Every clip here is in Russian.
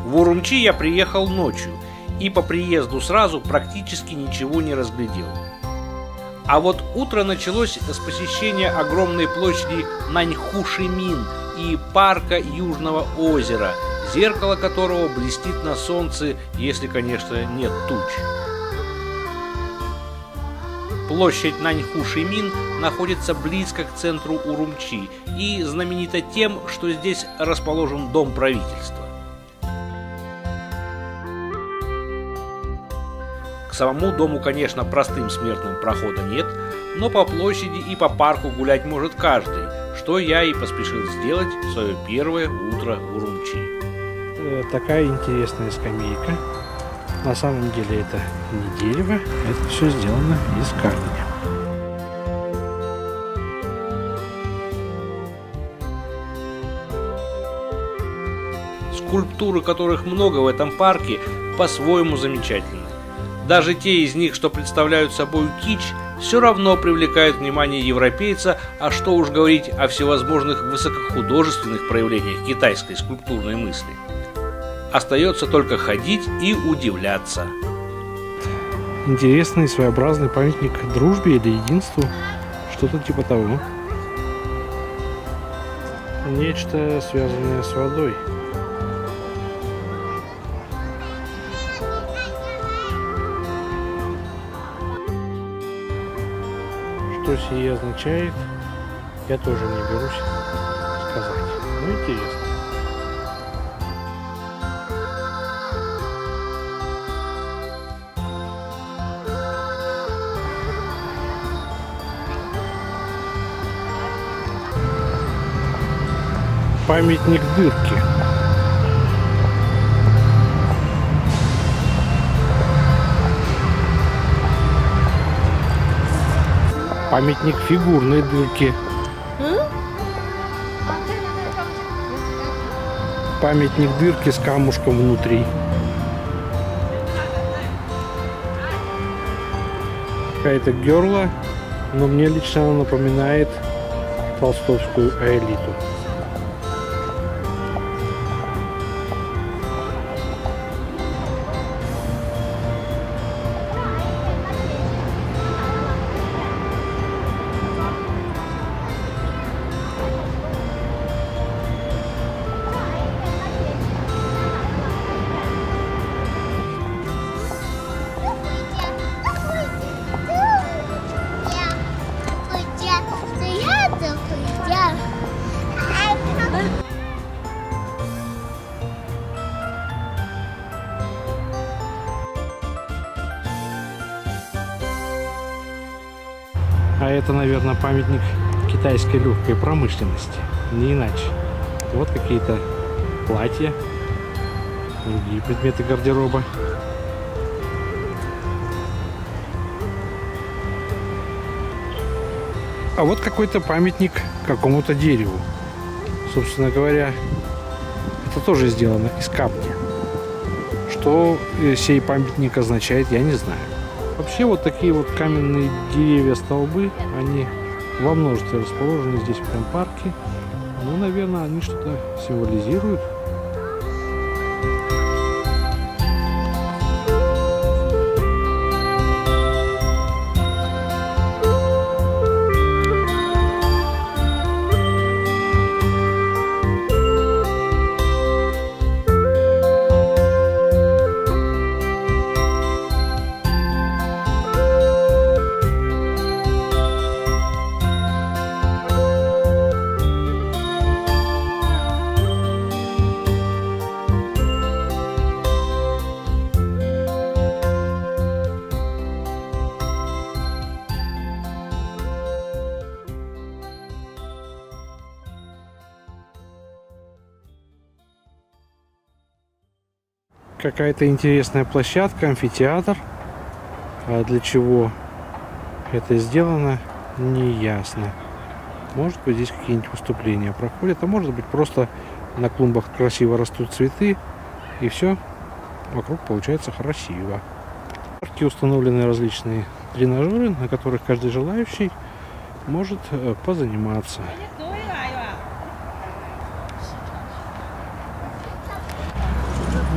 В Урумчи я приехал ночью и по приезду сразу практически ничего не разглядел. А вот утро началось с посещения огромной площади Наньху-Шимин и парка Южного озера, зеркало которого блестит на солнце, если, конечно, нет туч. Площадь Наньху-Шимин находится близко к центру Урумчи и знаменита тем, что здесь расположен дом правительства. К самому дому, конечно, простым смертным прохода нет, но по площади и по парку гулять может каждый, что я и поспешил сделать в свое первое утро в Урумчи. Такая интересная скамейка. На самом деле это не дерево, это все сделано из камня. Скульптуры, которых много в этом парке, по-своему замечательны. Даже те из них, что представляют собой кич, все равно привлекают внимание европейца, а что уж говорить о всевозможных высокохудожественных проявлениях китайской скульптурной мысли. Остается только ходить и удивляться. Интересный своеобразный памятник дружбе или единству, что-то типа того. Нечто связанное с водой. Что сие означает, я тоже не берусь сказать. Ну, интересно. Памятник дырки. Памятник фигурной дырки. Памятник дырки с камушком внутри. Какая-то герла, но мне лично она напоминает толстовскую Аэлиту. А это, наверное, памятник китайской легкой промышленности. Не иначе. Вот какие-то платья, другие предметы гардероба. А вот какой-то памятник какому-то дереву. Собственно говоря, это тоже сделано из камня. Что сей памятник означает, я не знаю. Вообще вот такие вот каменные деревья, столбы, они во множестве расположены здесь в этом парке. Ну, наверное, они что-то символизируют. Какая-то интересная площадка, амфитеатр. А для чего это сделано, не ясно. Может быть, здесь какие-нибудь выступления проходят, а может быть, просто на клумбах красиво растут цветы, и все вокруг получается красиво. В парке установлены различные тренажеры, на которых каждый желающий может позаниматься.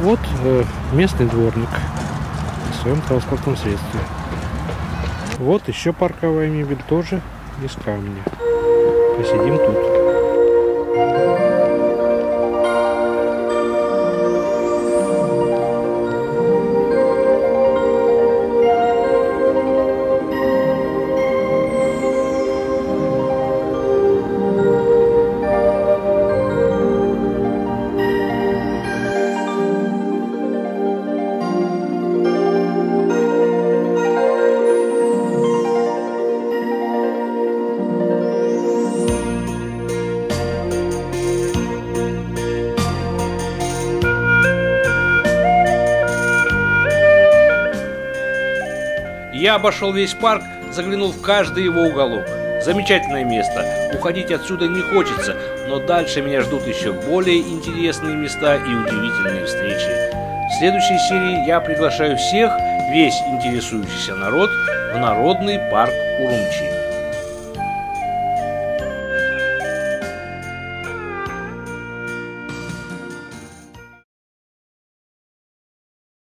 Вот местный дворник в своем транспортном средстве. Вот еще парковая мебель, тоже из камня. Посидим тут. Я обошел весь парк, заглянул в каждый его уголок. Замечательное место. Уходить отсюда не хочется, но дальше меня ждут еще более интересные места и удивительные встречи. В следующей серии я приглашаю всех, весь интересующийся народ, в Народный парк Урумчи.